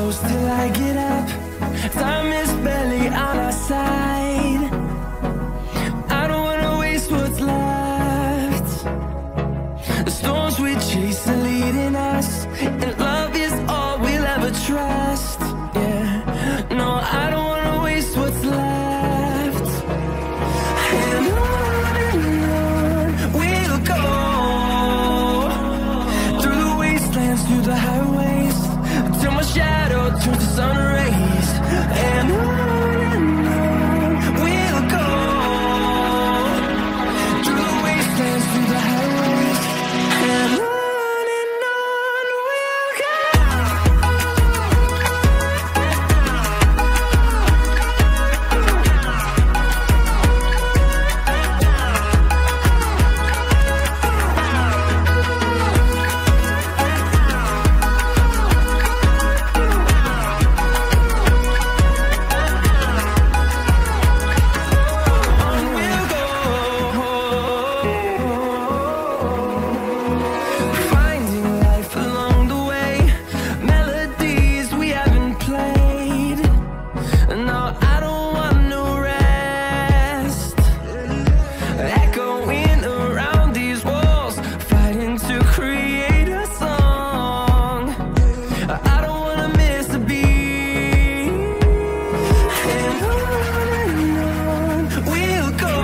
close till I get up. Time is barely on our side. I don't wanna waste what's left. The storms we chase are leading us, and love is all we'll ever trust. Yeah, no, I don't wanna waste what's left. And on we'll go, through the wastelands, through the highways, till my shadow turns to sun rays. And on we'll go, through the wastelands, through the highways, and on we'll go. Finding life along the way, melodies we haven't played. No, I don't want no rest. Echoing around these walls, fighting to create a song. I don't wanna miss a beat. And on we'll go,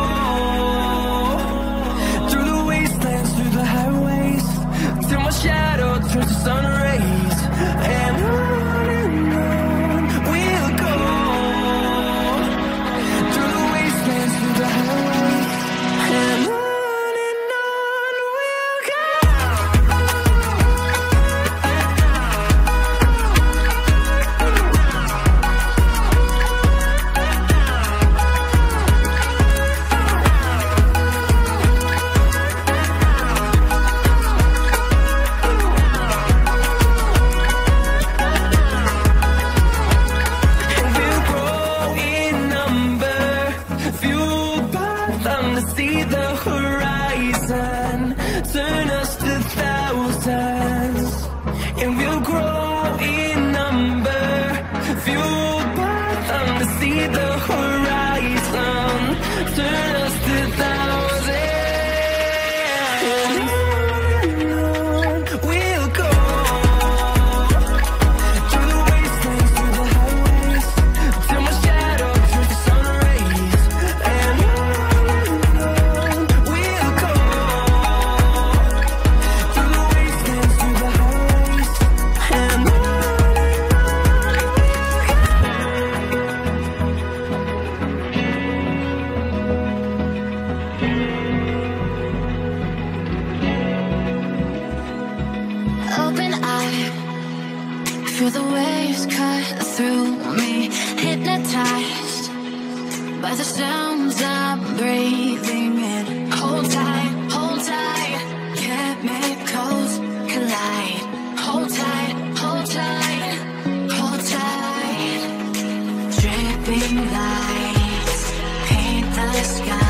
through the wastelands, through the highways, till my shadow turns to sun rays. And on we'll go, through the wastelands, through the highways, and on we'll go. And we'll grow in number, fueled by them to see the horizon, turn us to thousands. And we'll grow in number, fueled by them to see the horizon, turn us to thousands. And on we'll go, through the wastelands, through the highways, till my shadow turns to sun rays. And on we'll go, through the wastelands, through the highways, and on. Open eye, feel the waves cut through me, hypnotized by the sounds I'm breathing in. Hold tight, chemicals collide. Hold tight, hold tight, hold tight. Dripping lights paint the sky.